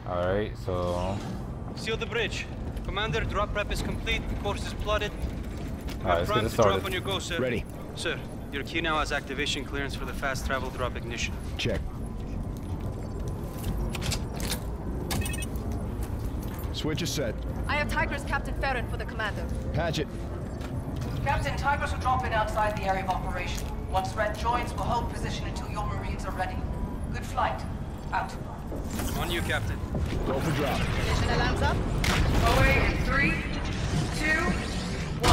Alright, so... Seal the bridge. Commander, drop prep is complete. Course is plotted. Alright, let's get Prime this to drop started. on your go, sir. Ready. Sir, your key now has activation clearance for the fast travel drop ignition. Check. Switch is set. I have Tigris Captain Farron for the commander. Patch it. Captain, Tigris will drop in outside the area of operation. Once Red joins, we'll hold position until your Marines are ready. Good flight. Out. On you, Captain. Go for drop. Ignition alarms up. Away in 3, 2, 1.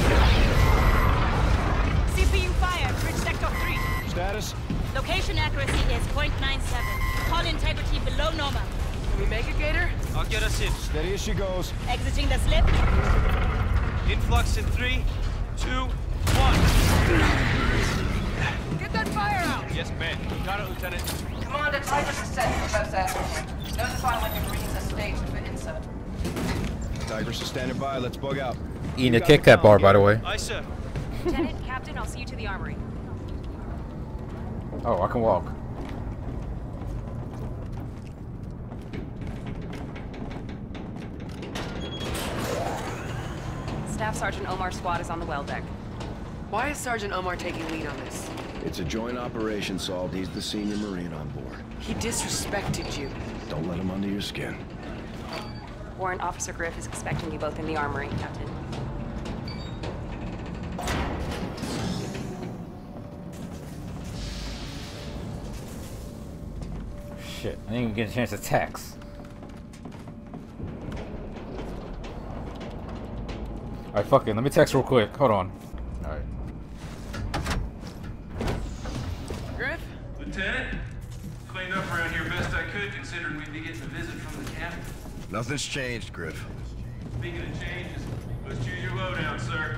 CPU fire, bridge sector 3. Status? Location accuracy is 0.97. Hull integrity below normal. Can we make it, Gator? I'll get us in. Steady as she goes. Exiting the slip. Influx in 3, 2, 1. Get that fire out! Yes, ma'am. Got it, Lieutenant. Commander, Tigris is set for close air support. Notify when your Marines are staged for insert. Tigris is standing by. Let's bug out. Eating a Kit Kat bar, by the way. Aye, sir. Lieutenant, Captain, I'll see you to the armory. Oh, I can walk. Staff Sergeant Omar's squad is on the well deck. Why is Sergeant Omar taking lead on this? It's a joint operation, Salt. He's the senior Marine on board. He disrespected you. Don't let him under your skin. Warrant Officer Griff is expecting you both in the armory, Captain. Shit, I didn't even get a chance to text. Alright, fuck it. Let me text real quick. Hold on. Alright. Griff? Lieutenant, cleaned up around here best I could, considering we'd be getting a visit from the captain. Nothing's changed, Griff. Speaking of changes, let's choose your loadout, sir.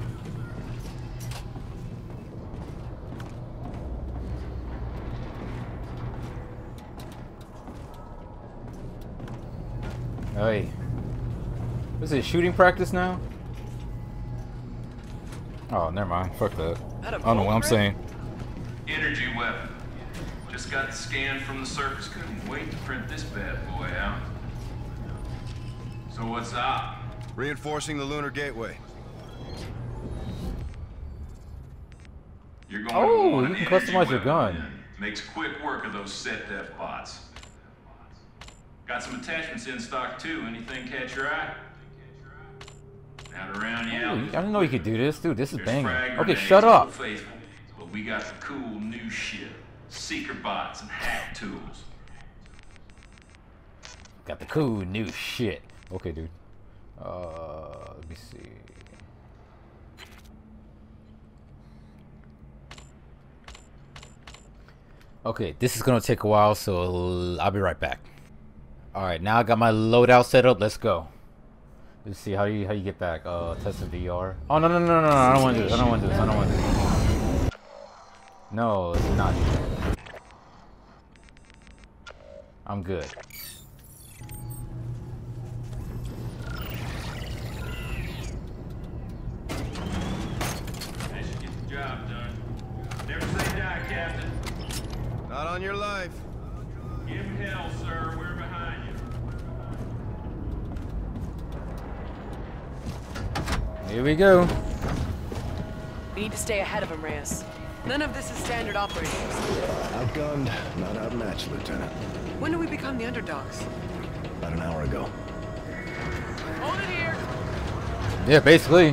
Hey. Is it shooting practice now? Oh, never mind. Fuck that. I don't know what I'm saying. Energy weapon. Just got the scan from the surface. Couldn't wait to print this bad boy out. So what's up? Reinforcing the lunar gateway. You're going Oh, to want you an can energy customize your weapon, gun. then. Makes quick work of those set def bots. Got some attachments in stock too. Anything catch your eye? Out around you. Ooh, I didn't know you could do this. Dude, this is There's banging. frag Okay, grenades, shut up. faithful, but we got the cool new shit. Seeker bots and hack tools. Got the cool new shit. Okay, dude. Let me see. Okay, this is gonna take a while, so I'll be right back. Alright, now I got my loadout set up. Let's go. Let's see how you get back. Test the VR. Oh no. I don't want to do this. I don't want to do this. I don't want to do this. No, it's not. I'm good. That should get the job done. Never say die, Captain. Not on your life. Give hell, sir. We're behind you. Here we go. We need to stay ahead of him, Reyes. None of this is standard operating. Outgunned, not outmatched, Lieutenant. When do we become the underdogs? About an hour ago. Hold it here. Yeah, basically.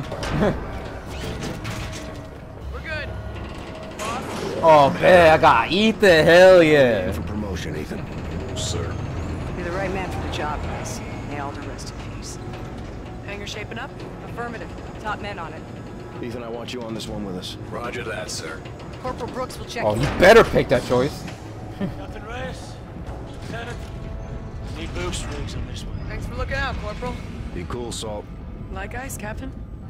We're good. Boss? Oh man, I got Ethan. Hell yeah. For promotion, Ethan. Sir. You're the right man for the job, Reyes. May all the rest in peace. Hangar shaping up? Affirmative. Top men on it. Ethan, I want you on this one with us. Roger that, sir. Corporal Brooks will check. Oh, you better pick that choice. Captain Reyes. Lieutenant. Need boost rigs on this one. Thanks for looking out, Corporal. Be cool, Salt. Like ice, Captain.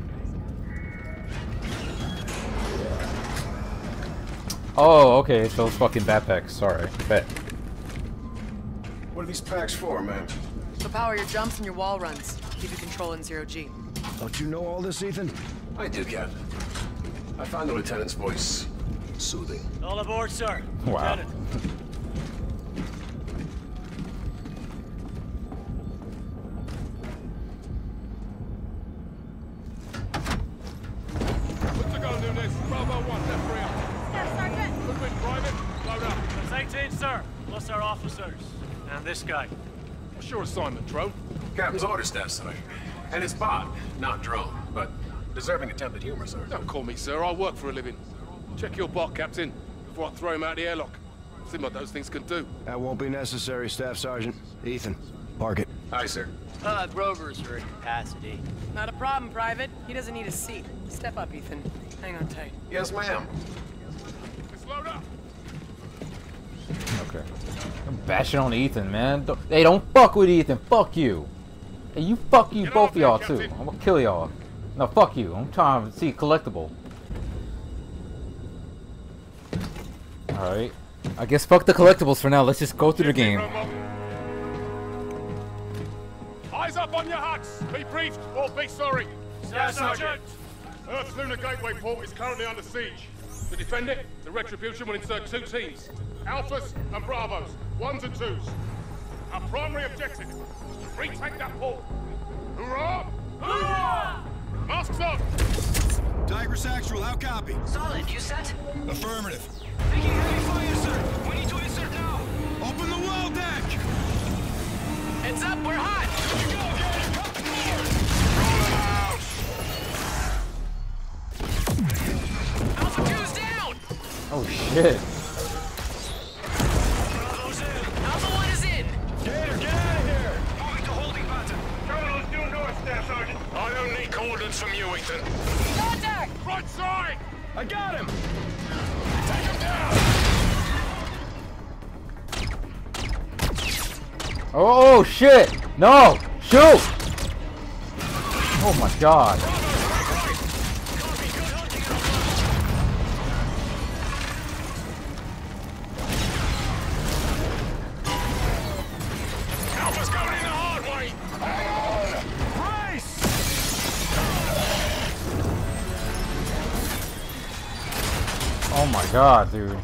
Oh, okay. It's those fucking backpacks. Sorry. Bet. What are these packs for, man? To power your jumps and your wall runs. Keep you control in zero-G. Don't you know all this, Ethan? I do, Captain. I find the lieutenant's voice soothing. All aboard, sir. Wow. Lieutenant. And this guy? What's your assignment, drone? Captain's orders, Staff Sergeant. And it's bot, not drone, but deserving attempted humor, sir. Don't call me sir, I work for a living. Check your bot, Captain, before I throw him out the airlock. See what those things can do. That won't be necessary, Staff Sergeant. Ethan, park it. Aye, sir. Rovers are at capacity. Not a problem, Private. He doesn't need a seat. Step up, Ethan. Hang on tight. Yes, ma'am. Let's load up. Okay. I'm bashing on Ethan, man. Hey, don't fuck with Ethan. Fuck you. Hey, you fuck you, both of y'all too. I'm gonna kill y'all. No, fuck you. I'm trying to see collectible. Alright. I guess fuck the collectibles for now. Let's just go through the game. Eyes up on your huts. Be briefed or be sorry. Staff Sergeant. Earth's Lunar Gateway port is currently under siege. To defend it, the Retribution will insert 2 teams. Alphas and Bravos. 1s and 2s. Our primary objective is to retake that port. Hoorah! Hoorah! Masks up! Tigris Actual, how copy? Solid, you set? Affirmative. Taking heavy fire, sir. We need to insert now. Open the well deck! Heads up, we're hot! Here you go, Gator. Alpha 2's down! Oh shit. Bravo's in. Alpha 1 is in! Gator, get out of here. Moving to holding pattern. Terminal's due north, Staff Sergeant. I don't need coordinates from you, Ethan. Contact! Right side! I got him! Take him down! Oh shit! No! Shoot! Oh my god. Alpha's going in the hard way! Hang on! Brace! Oh my god, dude.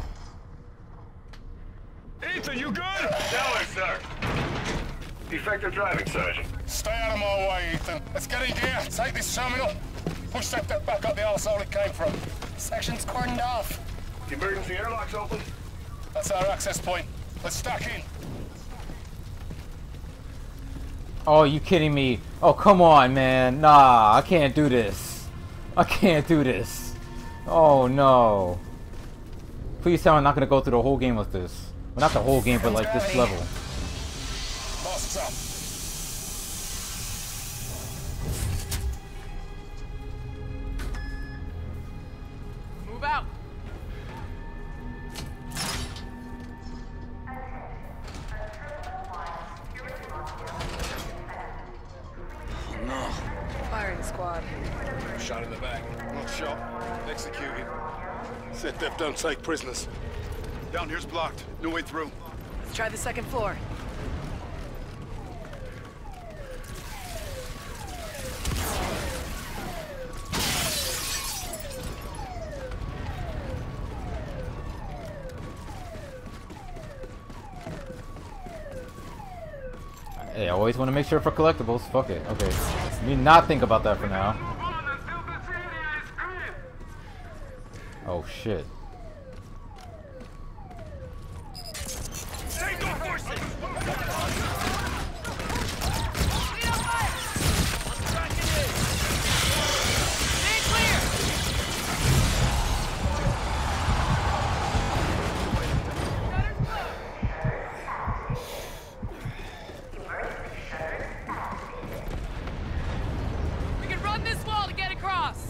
Ethan, you good? Stellar, sir. Effective driving, Sergeant. Stay out of my way, Ethan. Let's get in gear. Take this terminal. Push that back up the arsehole it came from. Section's cordoned off. Emergency airlock's open. That's our access point. Let's stack in. Oh, you kidding me? Oh, come on, man. Nah, I can't do this. I can't do this. Oh, no. Please tell me I'm not going to go through the whole game with this. Well, not the whole game, but like this level. Masks up. Move out! No. Firing squad. Shot in the back. Not shot. Executed. Said Def don't take prisoners. Down here's blocked. No way through. Let's try the second floor. Hey, I always want to make sure for collectibles. Fuck it. Okay. Let me not think about that for now. Oh shit. Take your forces. Stay clear! We can run this wall to get across!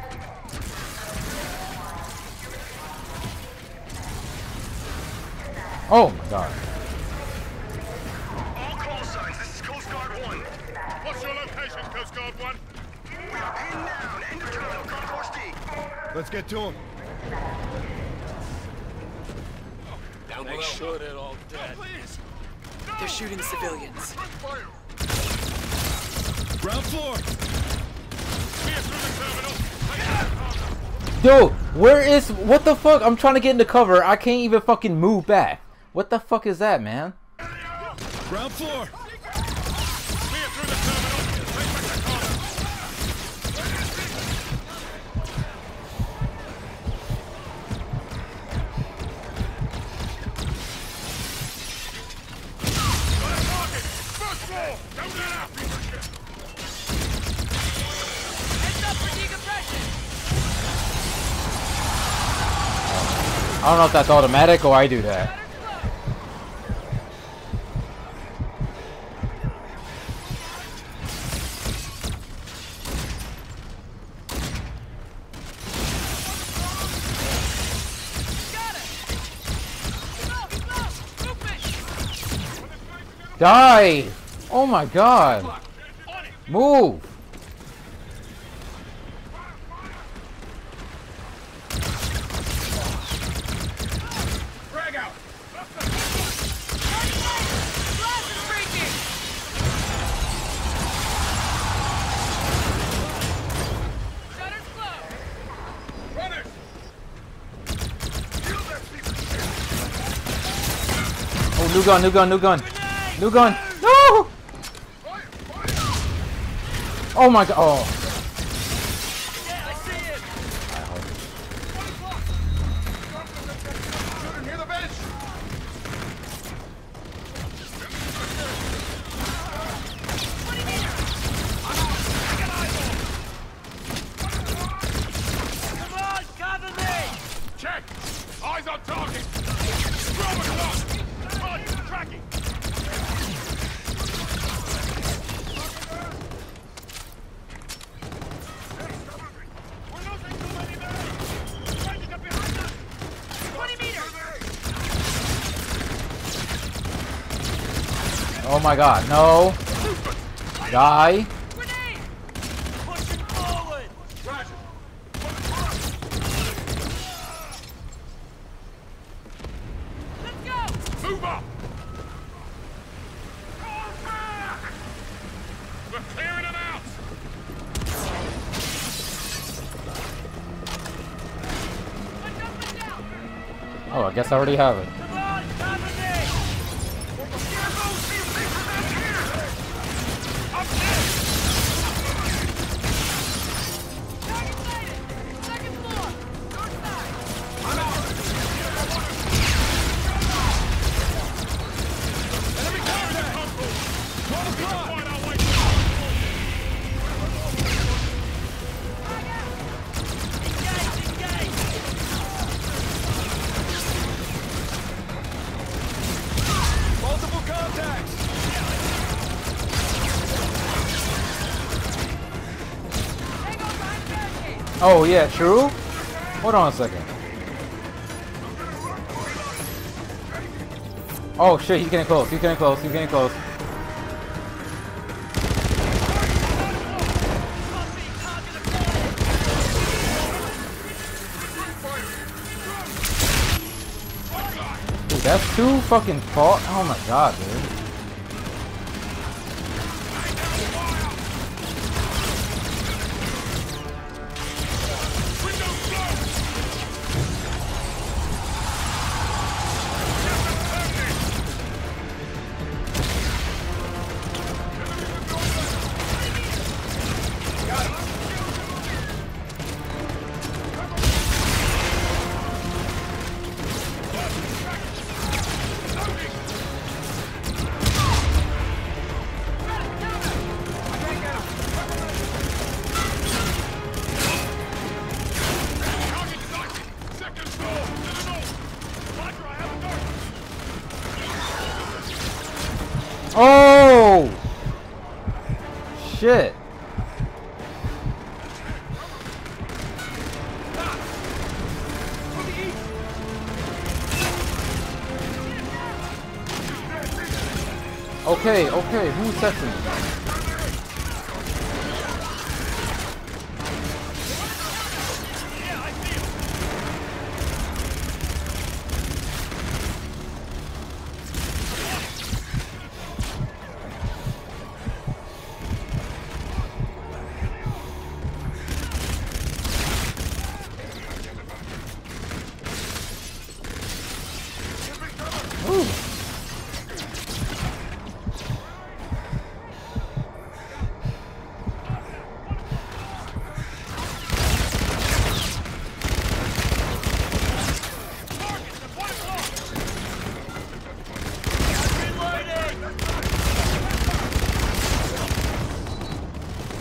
Oh my god. All call signs. This is Coast Guard 1. What's your location, Coast Guard 1? We are pinned down. End of terminal. Concourse D. Let's get to him. Down Make below. sure they're all dead. Please. They're shooting civilians. Ground floor. Clear through the terminal. Dude, where is... What the fuck? I'm trying to get into cover. I can't even fucking move back. What the fuck is that, man? Ground floor. Clear through the terminal. Take back the car. floor! Don't let up, piece of shit! Heads up for decompression! I don't know if that's automatic or I do that. Die! Oh my god! Move! Frag out! Runners! Oh, new gun, new gun, new gun! New gun! No! Oh my god! Oh! Yeah, I see it! Shoot him near the bench! Come on, cover me! Check! Eyes on target! Throw it up! Come on, tracking! Oh my god, no! Die! Pushing forward! Roger! Let's go! Move up! We're clearing them out! Oh, I guess I already have it. Come on, cover me! Second floor! North side! Multiple contacts! Oh yeah, true? Hold on a second. Oh shit, he's getting close, he's getting close, he's getting close. Dude, that's too fucking far. Oh my god, dude. Oh! Shit. Okay, okay, who's texting?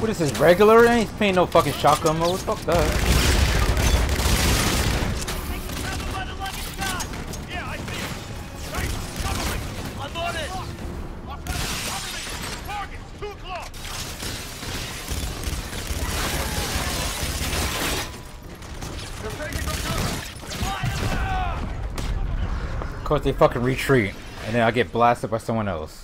What is this, regular? I ain't paying no fucking shotgun mode. Fuck that. Of course they fucking retreat, and then I get blasted by someone else.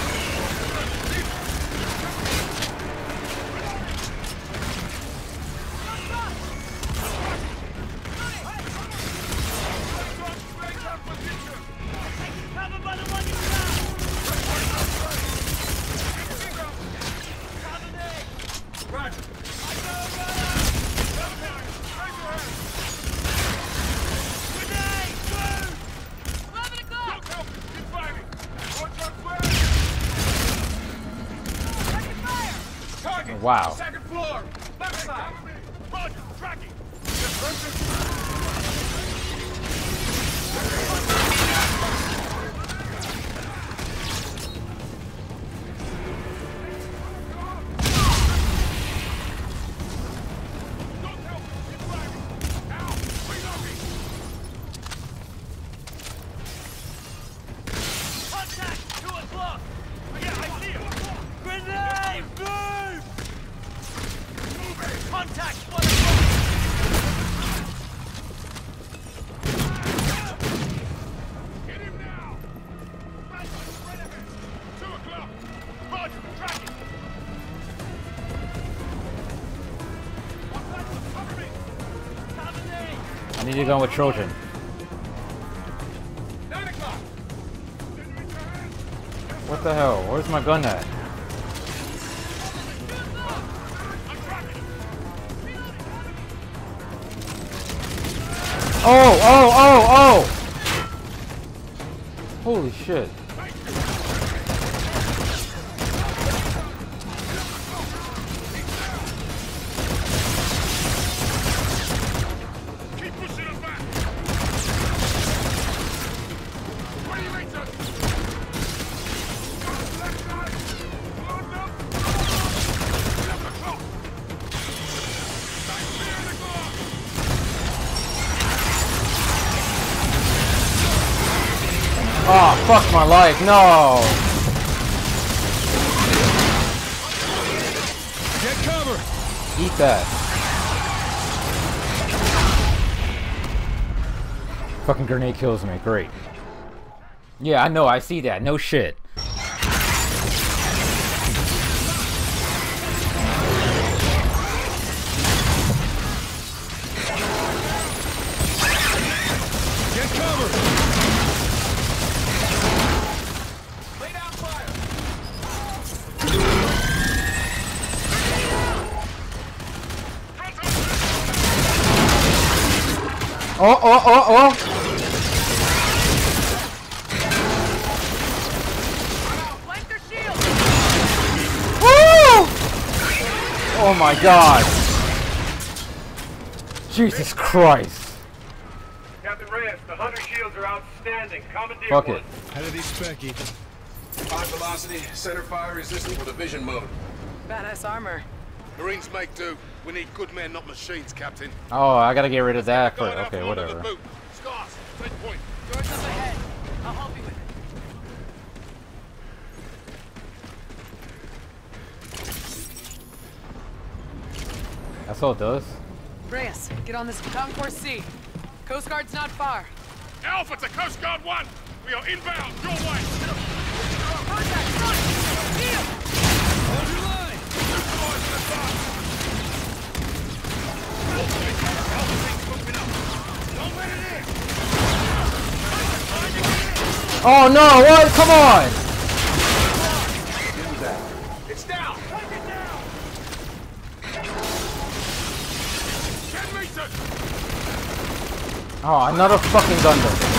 Wow. Second floor, left side. Roger, tracking. Contact! 2 o'clock! Yeah, I see him! Grenade! Move! Contact! 1 o'clock! Get him now! Right ahead. 2 o'clock. Roger, tracking. Cover me. I need to go with Trojan. 9 o'clock. What the hell? Where's my gun at? Oh, oh, oh, oh! Holy shit. Keep pushing him back. What do you mean, sir? Left side. Load up. 11 o'clock. Clear the door. Oh, fuck my life, no! Get cover! Eat that. Fucking grenade kills me, great. Yeah, I know, I see that, no shit. Get cover! Lay down fire. Oh, oh, oh, oh! Oh my god! Jesus Christ! Captain Reyes, the Hunter shields are outstanding. Commandeer Fuck one. it. How do these spec, Ethan? High velocity, center fire resistant with a vision mode. Badass armor. Marines make do. We need good men, not machines, Captain. Oh, I gotta get rid of that for Going out okay, from under the whatever. boot. Scars, take point. Doors up ahead. I'll help you with it. That's all it does. Reyes, get on this Concourse C. Coast Guard's not far. Alpha to Coast Guard 1. We are inbound, your way. Contact, front! Heel! Hold your line! Neutralize the top. Alpha team's moving up. Don't let it in. Oh no, what? Come on! It's down. Take it down. 10 meters. Oh, another fucking Gundam.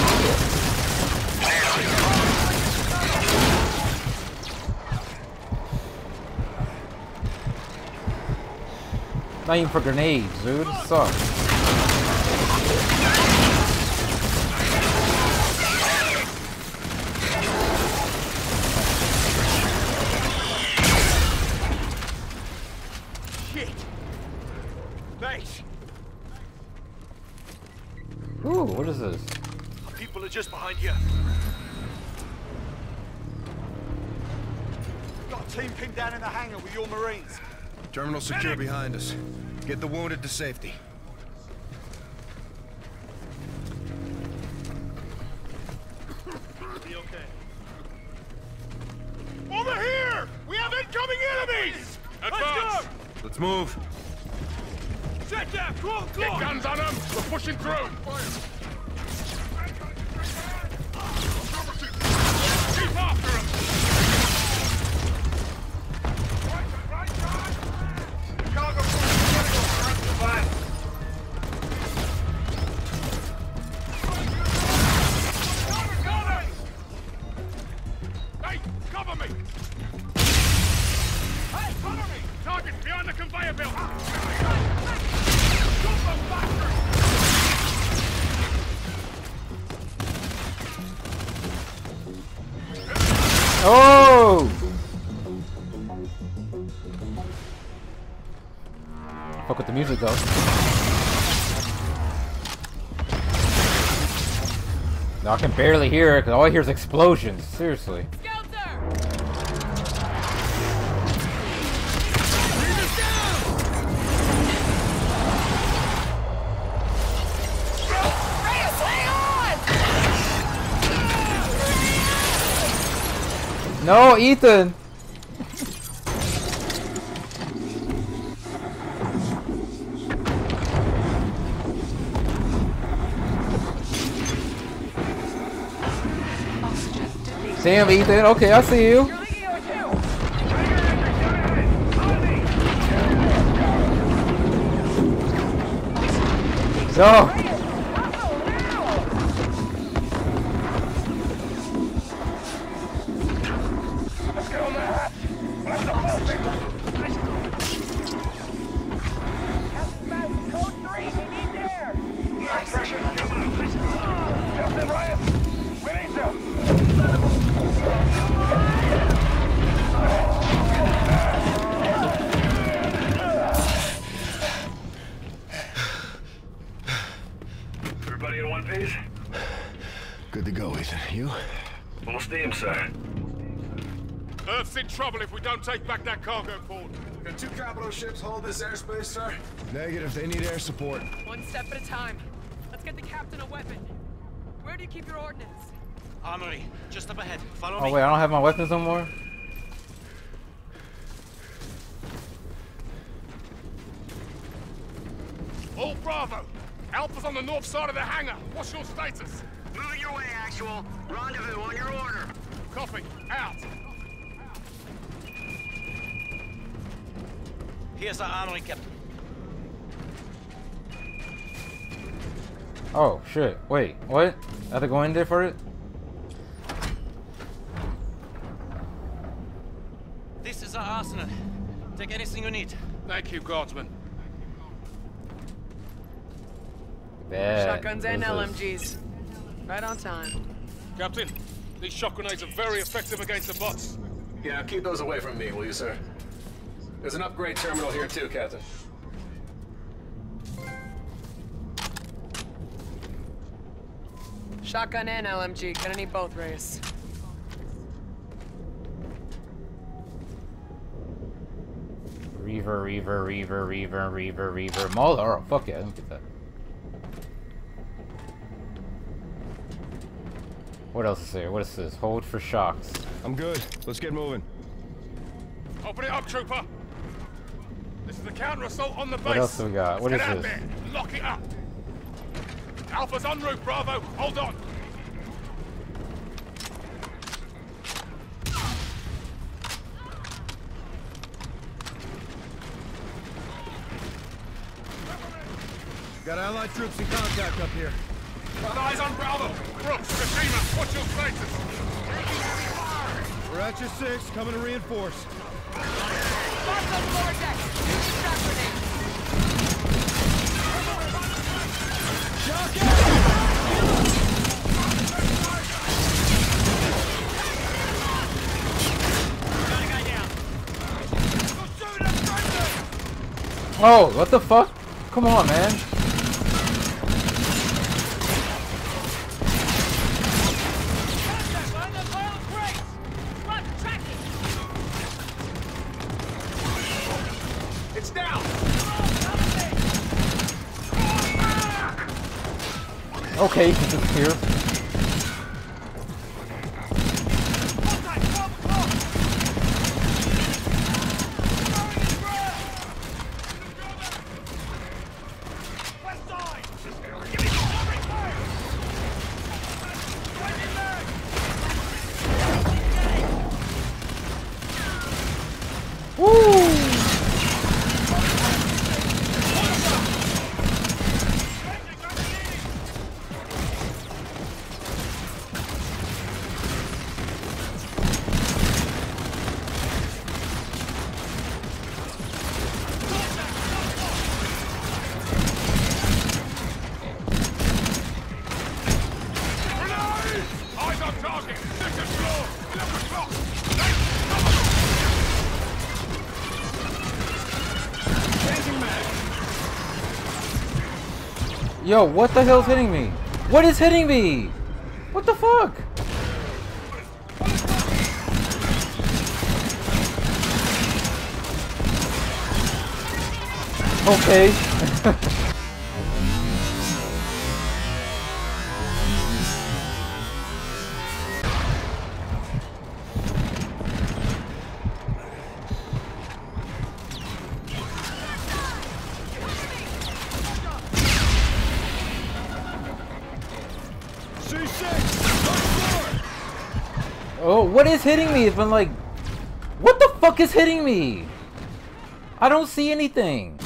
Not even for grenades, dude. It sucks. what is this? Our people are just behind you. Got a team pinned down in the hangar with your Marines. Terminal secure behind us. Get the wounded to safety. Be okay. Over here! We have incoming enemies! Advance! Let's move. Check that! Come on, come on! Get guns on them! We're pushing through! Keep after them! Cargo Hey, cover me! Hey, cover me! Target behind the conveyor belt! Oh! Fuck with the music though. No, I can barely hear it because all I hear is explosions. Seriously. No, Ethan! Damn, Ethan. Okay, I see you. Go. Everybody in one piece? Good to go, Ethan. You? Full steam, sir. Earth's in trouble if we don't take back that cargo port. Can 2 capital ships hold this airspace, sir? Negative. They need air support. One step at a time. Let's get the captain a weapon. Where do you keep your ordnance? Armory, just up ahead. Follow Oh me. wait, I don't have my weapons no more? All Bravo! Alpha's on the north side of the hangar. What's your status? Moving your way, Actual. Rendezvous on your order. Copy. Out. Here's our armory, Captain. Oh shit. Wait, what? I have to go in there for it? This is our arsenal. Take anything you need. Thank you, Guardsman. Bad. Shotguns and What is LMGs. Right on time. Captain, these shock grenades are very effective against the bots. Yeah, keep those away from me, will you, sir? There's an upgrade terminal here too, Captain. Shotgun and LMG. Gonna need both, Reyes. Reaver. Mauler. Oh, fuck yeah, let me get that. What else is there? What is this? Hold for shocks. I'm good. Let's get moving. Open it up, Trooper. This is a counter-assault on the base. What else do we got? What Let's is get out this? there. Lock it up. Alpha's en route, Bravo. Hold on. Got Allied troops in contact up here. Got eyes on Bravo. Brooks, Kashima, what's your status? We're at your 6, coming to reinforce. Bombs on the lower deck. Shock grenade. Oh, what the fuck? Come on, man. down! Okay, he disappeared. Yo, what the hell's hitting me? What is hitting me? What the fuck? Okay. Oh, what is hitting me? It's been like, what the fuck is hitting me? I don't see anything.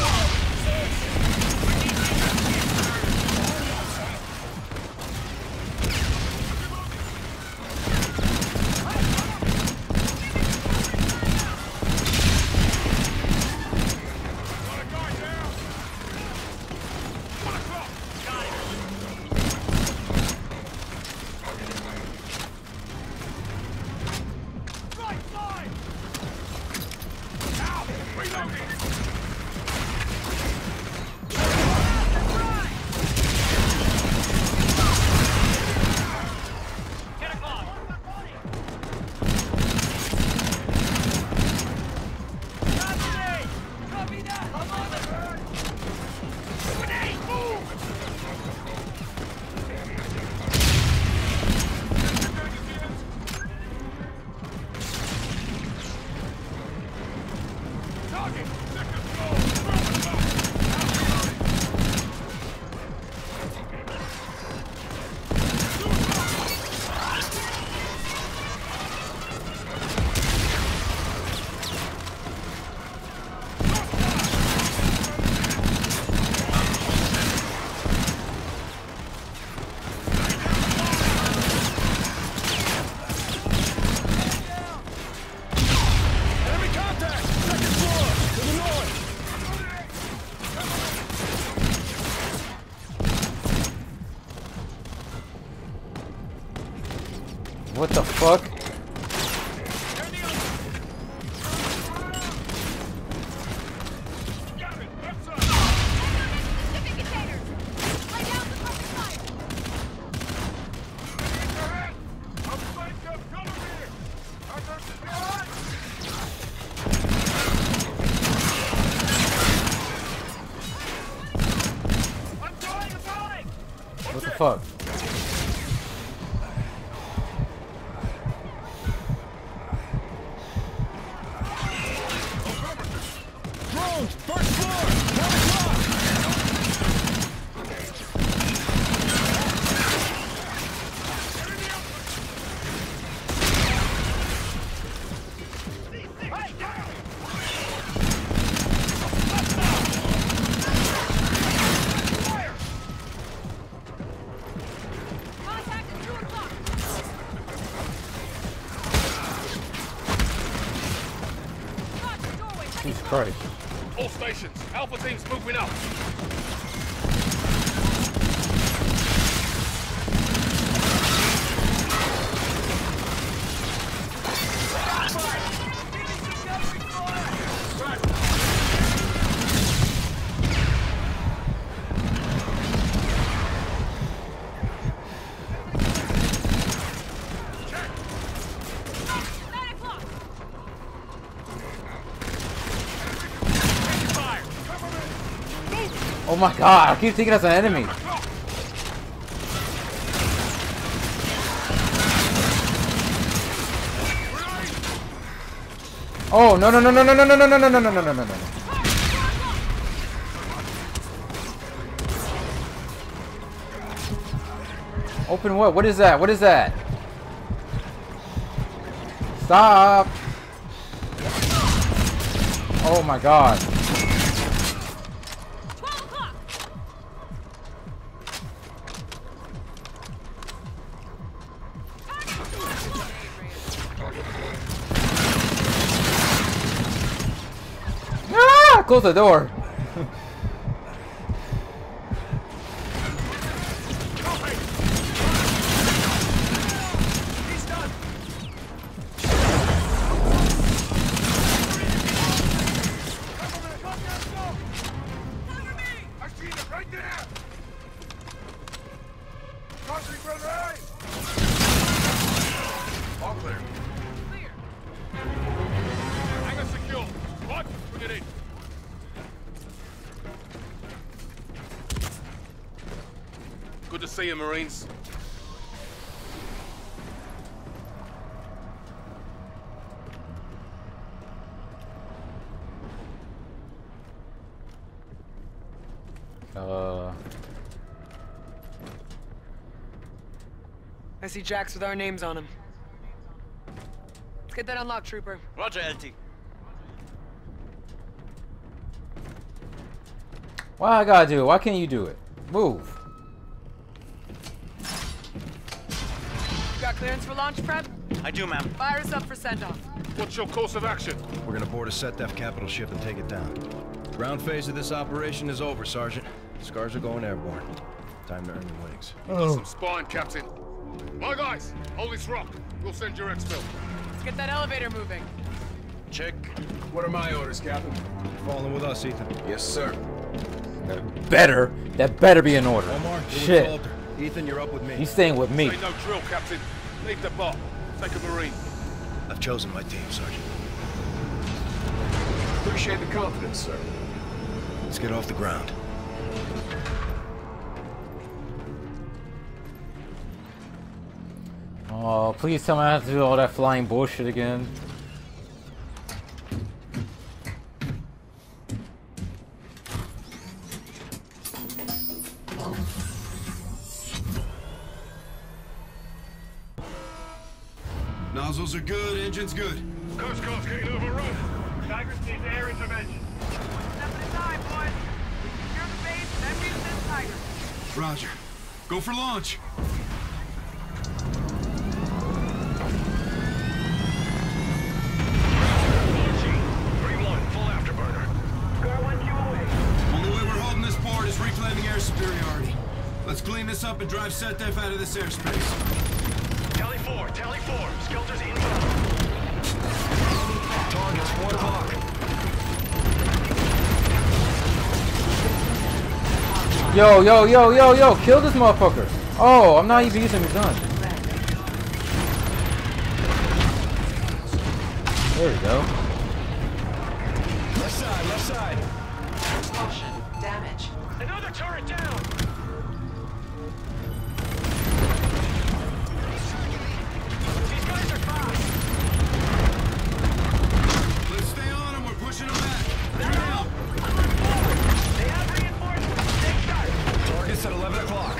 What the fuck? What the fuck? Jesus Christ. All stations, Alpha team's moving up. Oh my god, I keep thinking that's an enemy. Oh no no no no no no no no no no no no no no no. Open what? What is that? What is that? Stop! Oh my god. Ah! Close the door. Good to see you, Marines. I see jacks with our names on them. Let's get that unlocked, Trooper. Roger, LT. What I gotta do? Why can't you do it? Move. You got clearance for launch prep? I do, ma'am. Fire us up for send-off. What's your course of action? We're gonna board a SETDEF capital ship and take it down. Ground phase of this operation is over, Sergeant. Scars are going airborne. Time to earn your wings. Got some spine, Captain. My guys, hold this rock. We'll send your exfil. Let's get that elevator moving. Check. What are my orders, Captain? Falling with us, Ethan. Yes, sir. That better be an order. Omar, shit. Ethan, you're up with me. He's staying with me. Say no drill, Captain. Leave the bar. Take a Marine. I've chosen my team, Sergeant. Appreciate the confidence, sir. Let's get off the ground. Oh, please tell me I have to do all that flying bullshit again. Nozzles are good, engine's good. Coast Guard's getting overrun. Tigers needs air intervention. Step at a time, boys. Secure the base, then we send Tigers. Roger. Go for launch. Only way we're holding this port is reclaiming air superiority. Let's clean this up and drive SETDEF out of this airspace. Tally 4, Skelter's inbound. Target's 1 o'clock. Yo, kill this motherfucker. Oh, I'm not even using his gun. There we go. Left side. Explosion. Damage. Another turret down. These guys are fast. Let's stay on them, we're pushing them back. Now. They have reinforcements. Stay sharp. Target's at 11 o'clock.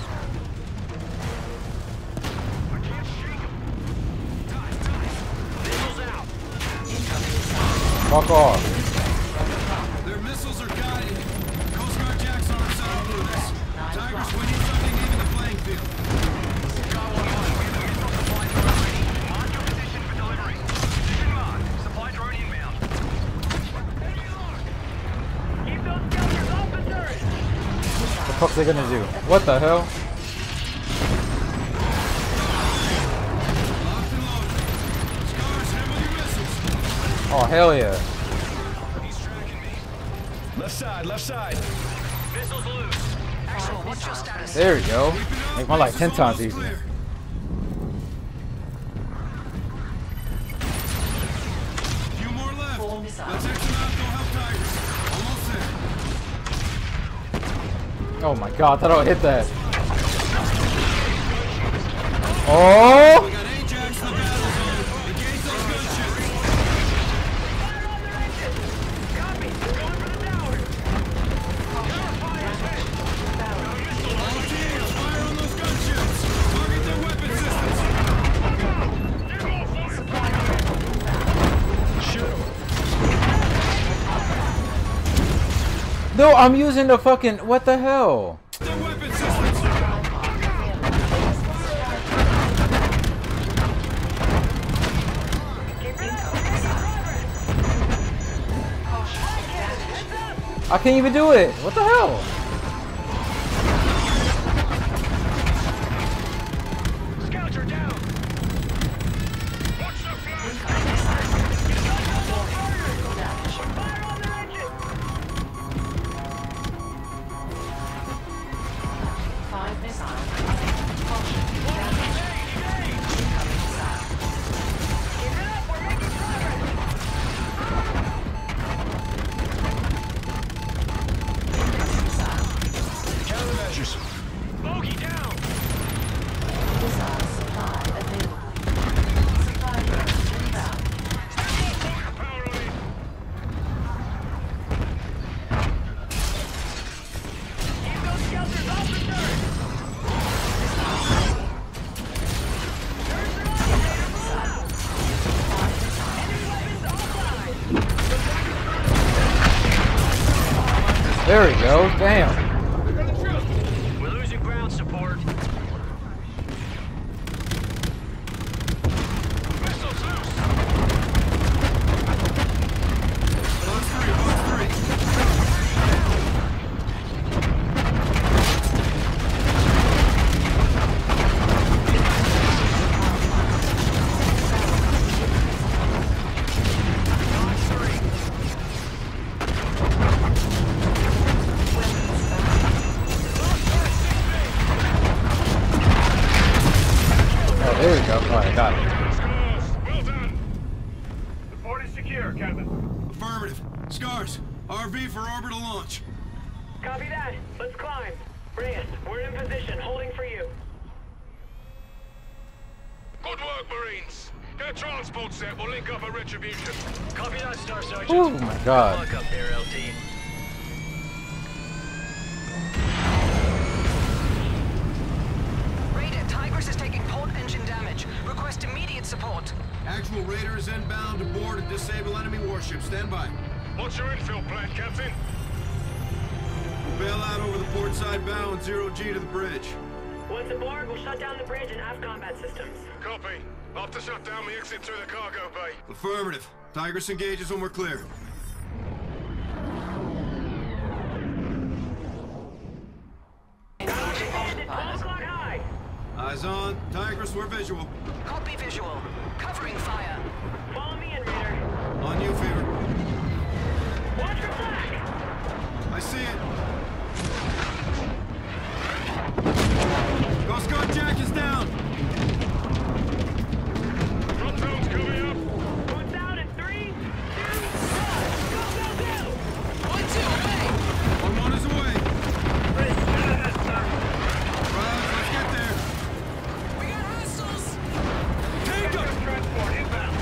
I can't shake them. Missiles out. Fuck off. Their missiles are guided. Coast Guard jacks aren't set up for this. Tigers, we need something even the playing field. Got one. We have a missile supply drone ready. On your position for delivery. Position marked. Supply drone inbound. Keep those skelters off the turret. What the fuck's they gonna do? What the hell? Locked and loaded. Scars, handle your missiles. Oh hell yeah. He's tracking me. Left side. Missiles loose. Excellent. What's your status? There we go. Make my life 10 times easier. Few more left. Full missile. Let's exit out and go help Tigers. Almost there. Oh my god, I thought I would hit that. Oh! No, I'm using the fucking, what the hell? I can't even do it. What the hell? Scouts are down. Watch the flank. Fire on the engine. 5 missiles. Countermeasures. Bogey down. Missile supply available. Supply drones inbound. Power on it. Keep those skelters off the turret. There we go. Damn. We're losing ground support. Missiles loose. Oh, there we go. Alright, got it. Well done. The port is secure, Captain. Affirmative. Scars. RV for orbital launch. Copy that. Let's climb. Reyes, we're in position, holding for you. Good work, Marines. Get transport set. We'll link up at Retribution. Copy that, Star Sergeant. Oh my god. Good luck up there, LT. Raider, Tigris is taking port engine damage. Request immediate support. Actual raiders inbound to board and disable enemy warship. Stand by. What's your infill plan, Captain? We'll bail out over the port side bow and 0G to the bridge. Once aboard, we'll shut down the bridge and have combat systems. Copy. I'll have to shut down the exit through the cargo bay. Affirmative. Tigris engages when we're clear. Bandit, 12 o'clock high. Eyes on. Tigris, we're visual. Copy visual. Covering fire. Follow me in, Raider. On you, Fever. Watch for flag. I see it. Coast Guard Jack is down. Front zone's coming up. Going down in 3, 2, 1. Go, go, go. 1, 2, away. One is away. Rise, let's get there. We got hostiles. Take them. Transport inbound.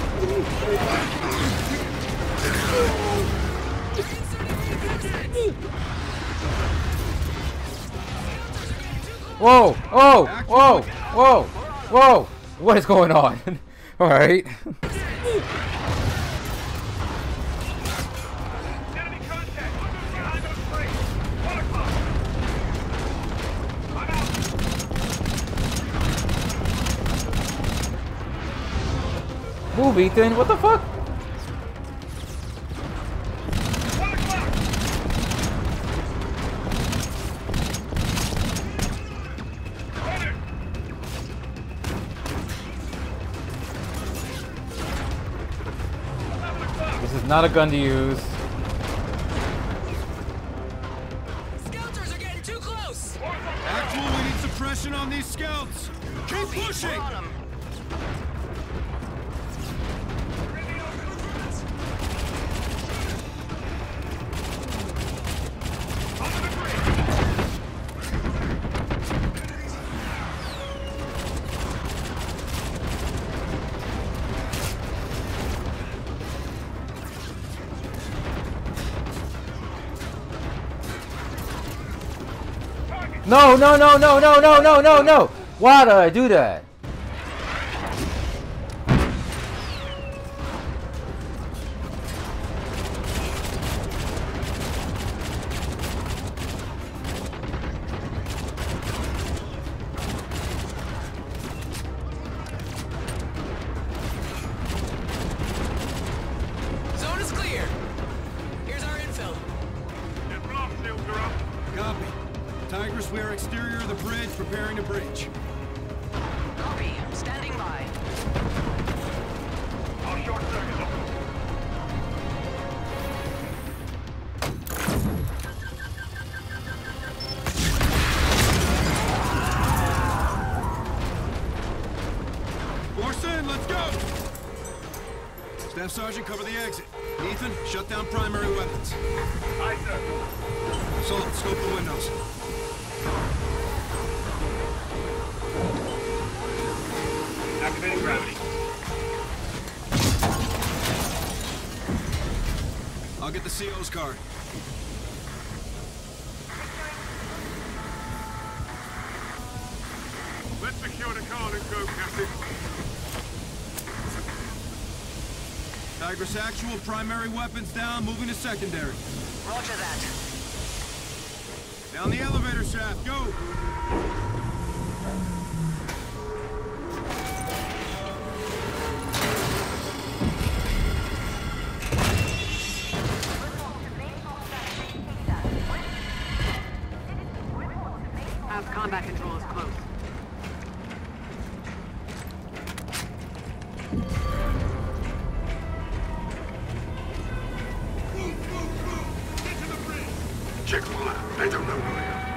Whoa! Oh! Whoa! Whoa! Whoa! What is going on? Alright. Enemy contact. Behind those plates. 1 o'clock. I'm out. Move, Ethan. What the fuck? 1 o'clock. Order. This is not a gun to use. Skelters are getting too close. Actual, we need suppression on these scouts. Keep pushing. We're on 'em. No, no, no, no, no, no, no, no, no! Why did I do that? Zone is clear. Here's our infill. Copy. Tigris, we are exterior of the bridge, preparing to breach. Copy. Standing by. I'll short circuit them. Force in, let's go! Staff Sergeant, cover the exit. Ethan, shut down primary weapons. Aye, sir. Salt, scope the windows. Activating gravity. I'll get the CO's card. Let's secure the car and go, Captain. Tigris actual, primary weapons down, moving to secondary. Roger that. Down the elevator shaft, go! Combat control is close. Check them all out. They don't know who I am.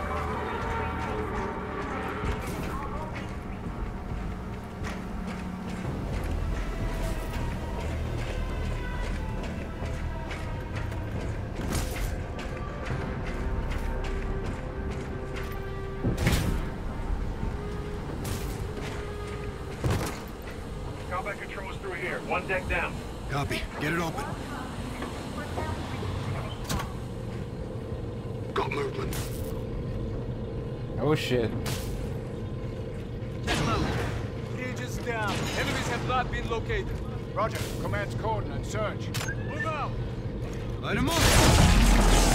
Combat control is through here. One deck down. Copy. Get it open. Got movement. Oh shit. Bridge is down. Enemies have not been located. Roger. Command's coordinate. Search. Move out. Light him up!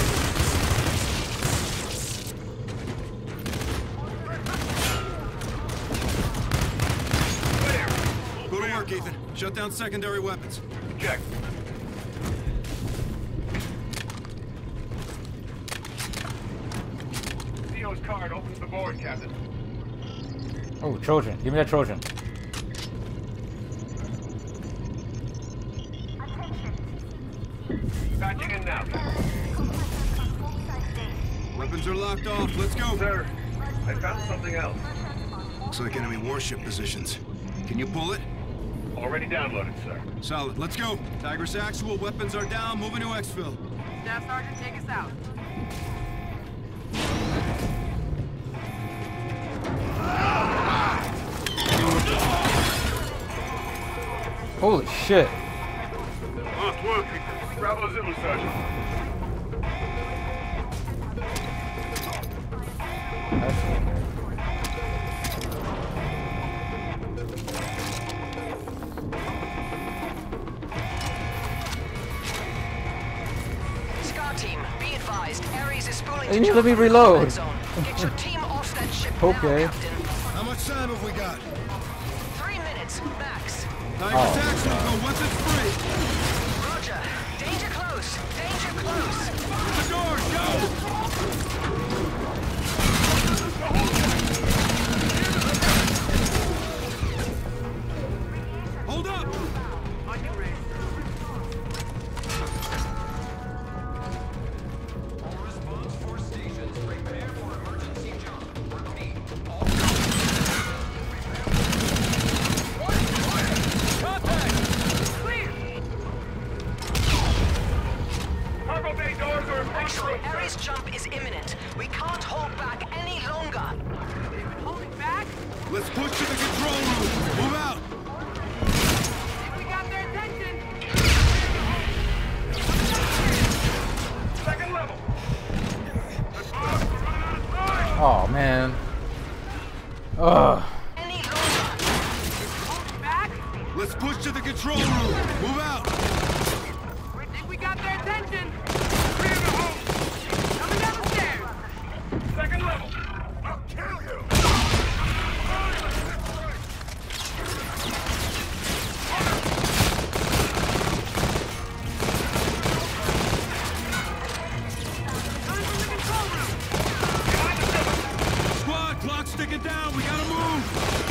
Go to work, Ethan. Shut down secondary weapons. Check. CO's card opens the board, Captain. Oh, Trojan. Give me that Trojan. Patching in now. Weapons are locked off. Let's go. Sir, I found something else. Looks like enemy warship positions. Can you pull it? Already downloaded, sir. Solid. Let's go. Tigris actual. Weapons are down. Moving to exfil. Staff Sergeant, take us out. Holy shit. Marked work, Ethan. Bravo Zulu, Sergeant. Scar team, be advised. Ares is spooling Hey, to jump let me from the reload. combat zone. Get your team off that ship Okay. now, Captain. How much time have we got? 3 minutes, max. Tigris actual. Go weapons free. Roger. Danger close. Danger close. The door. Go! Hold up! Cargo bay doors are across the road, Ares jump is imminent. We can't hold back any longer. Holding back? Let's push to the control room. Move out. We got their attention. Second level. We're running out of man. Ugh. Let's push to the control room. Move out. We think we got their attention. Clear the hole. Coming down the stairs. Second level. I'll kill you. Squad, clock sticking down. We gotta move.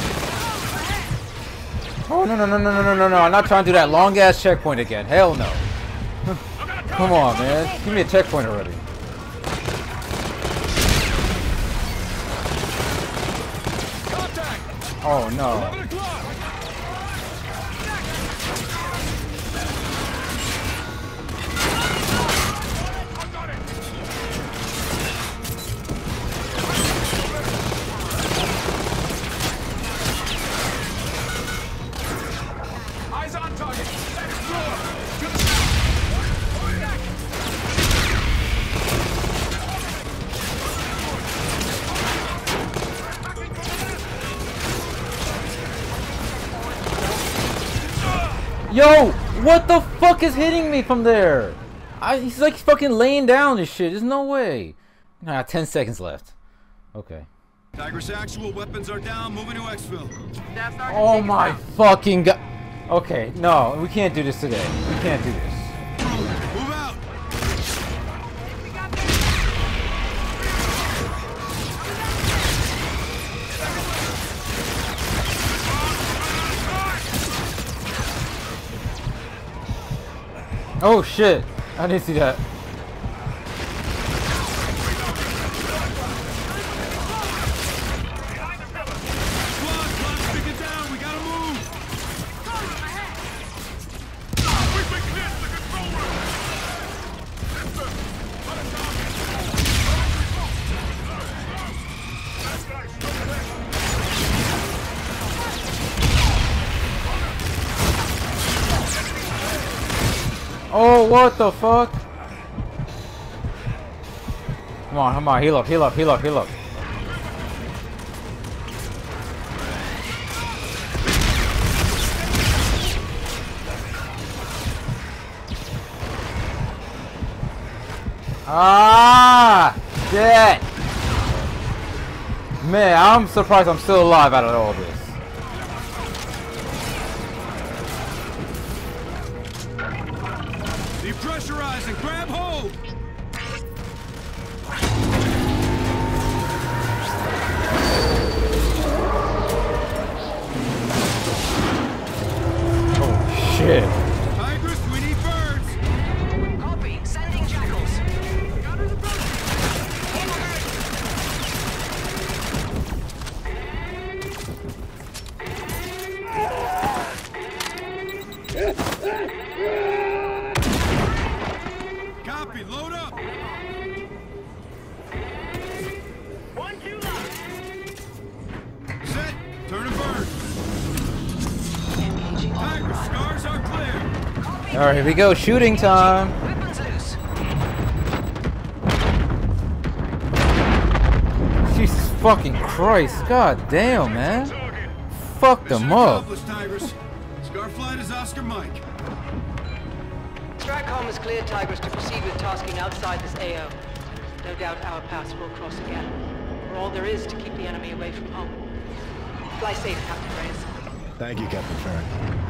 Oh no no no no no no no no! I'm not trying to do that long ass checkpoint again. Hell no. Come on, man. Give me a checkpoint already. Oh no. Eyes on target. Next floor. Yo, what the fuck is hitting me from there? He's like fucking laying down this shit. There's no way. Nah, 10 seconds left. Okay. Tigris actual weapons are down. Moving to exfil. Oh my fucking god. Okay, no, we can't do this today. We can't do this. Move out. Oh shit! I didn't see that. Oh, what the fuck? Come on, heal up, heal up, heal up, heal up. Ah, shit. Man, I'm surprised I'm still alive out of all this. Depressurizing, grab hold! Oh shit. Tigris, we need birds! Copy. Sending jackals. Copy, load up! Set, turn and burn. Tigris, scars are clear. Alright, here we go, shooting time. Weapons loose. Jesus fucking Christ, god damn, man. Fuck them up. Tigris. Scarflight is Oscar Mike. Stratcom has cleared Tigris to proceed with tasking outside this AO. No doubt our paths will cross again. We're all there is to keep the enemy away from home. Fly safe, Captain Reyes. Thank you, Captain Farron.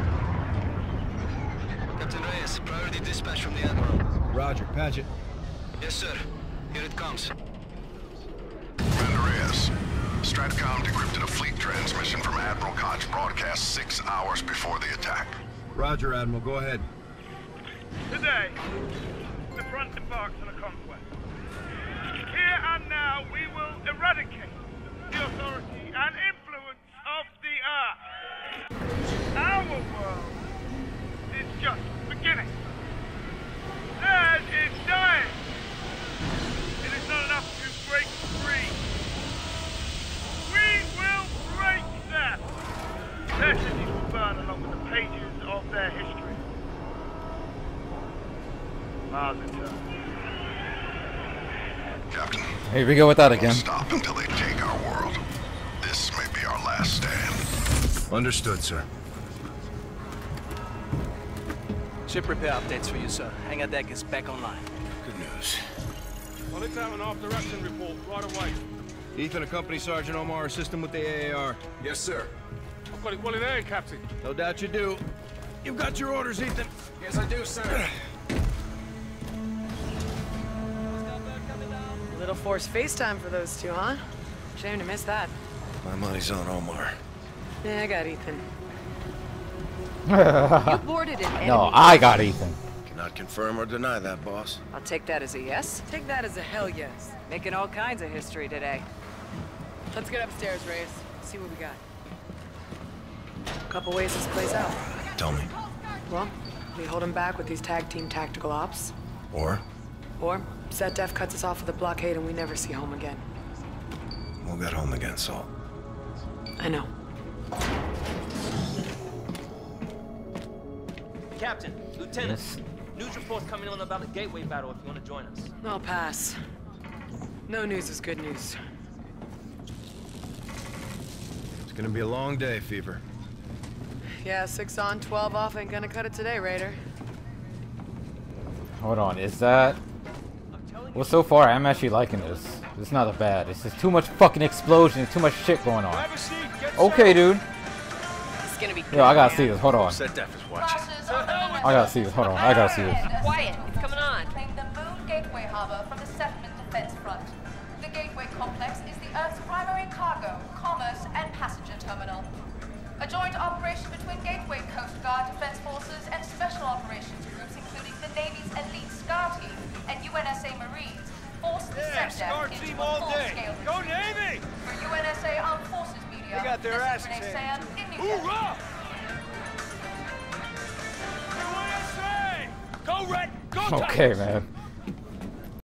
Captain Reyes, priority dispatch from the Admiral. Roger, patch it. Yes, sir. Here it comes. Commander Reyes, Stratcom decrypted a fleet transmission from Admiral Koch broadcast 6 hours before the attack. Roger, Admiral. Go ahead. Today, the front embarks on a conquest. Here and now, we will eradicate the authority and influence of the Earth. Our world is just beginning. Theirs is dying. It is not enough to break free. We will break them. Their cities will burn along with the pages of their history. Mars in turn. Captain. Here we go with that again. Stop until they take our world. This may be our last stand. Understood, sir. Ship repair updates for you, sir. Hangar deck is back online. Good news. Well, let's have an after-action report right away. Ethan, accompany Sergeant Omar, assist him with the AAR. Yes, sir. I've got it well in hand, Captain. No doubt you do. You've got your orders, Ethan. Yes, I do, sir. A little forced FaceTime for those two, huh? Shame to miss that. My money's on Omar. Yeah, I got Ethan. You boarded an enemy. No, I got Ethan. Cannot confirm or deny that, boss. I'll take that as a yes. Take that as a hell yes. Making all kinds of history today. Let's get upstairs, Reyes. See what we got. Couple ways this plays out. Tell me. Well, we hold him back with these tag team tactical ops. Or Or ZDef cuts us off with a blockade and we never see home again. we'll get home again, Saul. I know. Captain, Lieutenant, news reports coming on about the Gateway battle if you want to join us. I'll pass. No news is good news. It's gonna be a long day, Fever. Yeah, 6 on, 12 off ain't gonna cut it today, Raider. Hold on, is that... Well, so far, I'm actually liking this. It's not that bad. It's just too much fucking explosion, too much shit going on. Okay, dude. It's gonna be Yo, I gotta see this. Hold on. ZDef is watching. I gotta see this. Hold on. I gotta see this. Quiet, it's coming on. Claim the Moon Gateway Harbor from the Settlement Defense Front. The Gateway Complex is the Earth's primary cargo, commerce, and passenger terminal. A joint operation between Gateway Coast Guard Defense Forces and Special Operations groups, including the Navy's elite SCAR team and UNSA Marines, forced the SCAR team into a full-scale retreat. Go Navy! For UNSA Armed Forces Media, They got their this is asses Renee handed Sam in to New them. Jersey. Hoorah! USA! Go Red! Go Okay, man.